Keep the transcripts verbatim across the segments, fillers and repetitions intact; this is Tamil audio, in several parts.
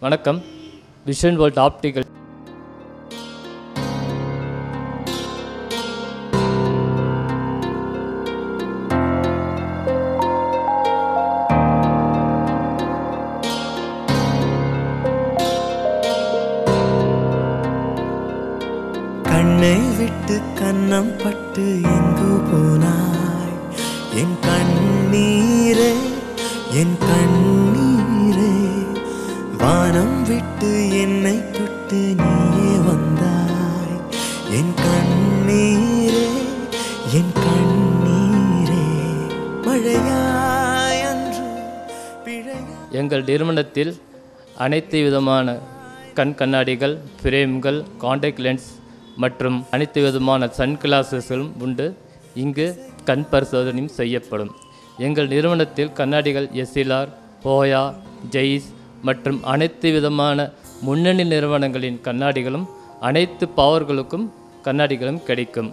வணக்கம். விஷன் வேர்ல்ட் ஆப்டிகல் கண்ணை விட்டு கண்ணம் பட்டு எங்கு போனாய் என் கண்ணீரே என் கண்ணீரே வானம் விட்டு என்னை தொட்டு நீயே வந்தாய் என் கண்ணீரே என் கண்ணீரே மழையாய் அன்று பிழையா. எங்கள் நிறுவனத்தில் அனைத்து விதமான கண் கண்ணாடிகள், ஃப்ரேம்கள், காண்டாக்ட் லென்ஸ் மற்றும் அனைத்து விதமான சன் கிளாஸஸ்களும் உண்டு. இங்கு கண் பரிசோதனையும் செய்யப்படும். எங்கள் நிறுவனத்தில் கண்ணாடிகள் எஸ்எல்ஆர், போயா, ஜெய்ஸ் மற்றும் அனைத்து விதமான முன்னணி நிறுவனங்களின் கண்ணாடிகளும் அனைத்து பவர்களுக்கும் கண்ணாடிகளும் கிடைக்கும்.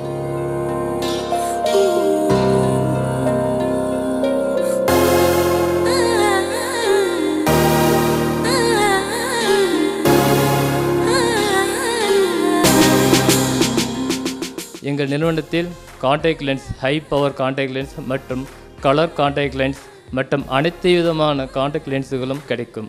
எங்கள் நிறுவனத்தில் contact lens, high power contact lens மற்றும் கலர் காண்டாக்ட் லென்ஸ் மற்றும் அனைத்து விதமான காண்டாக்ட் லென்ஸுகளும் கிடைக்கும்.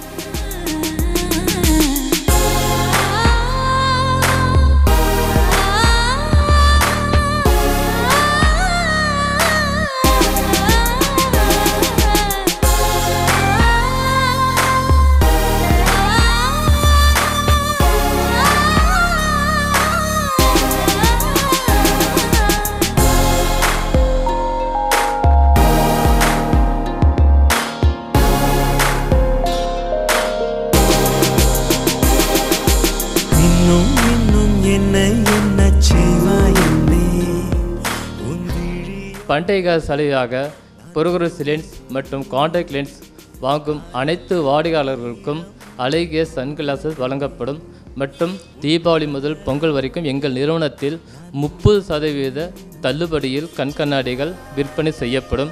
பண்டைய கால சலுகையாக புரோகிரஸ் லென்ஸ் மற்றும் காண்டாக்ட் லென்ஸ் வாங்கும் அனைத்து வாடிக்கையாளர்களுக்கும் அழகிய சன்கிளாஸஸ் வழங்கப்படும். மற்றும் தீபாவளி முதல் பொங்கல் வரைக்கும் எங்கள் நிறுவனத்தில் முப்பது சதவீத தள்ளுபடியில் கண் கண்ணாடிகள் விற்பனை செய்யப்படும்.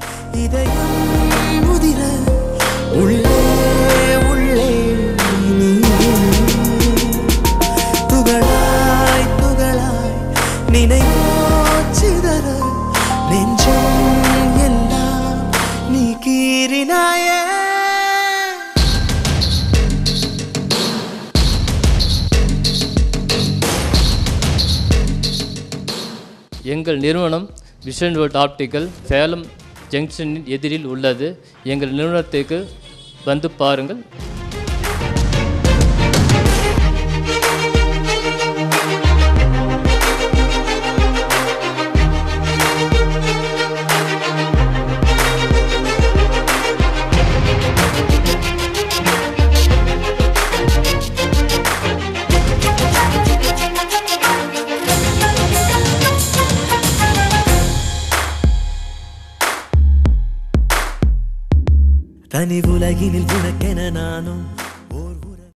எங்கள் நிறுவனம் விஷன் வேர்ல்ட் ஆப்டிகல் சேலம் ஜங்ஷனின் எதிரில் உள்ளது. எங்கள் நிறுவனத்துக்கு வந்து பாருங்கள். தனி உலகினில் உனக்கென நானும்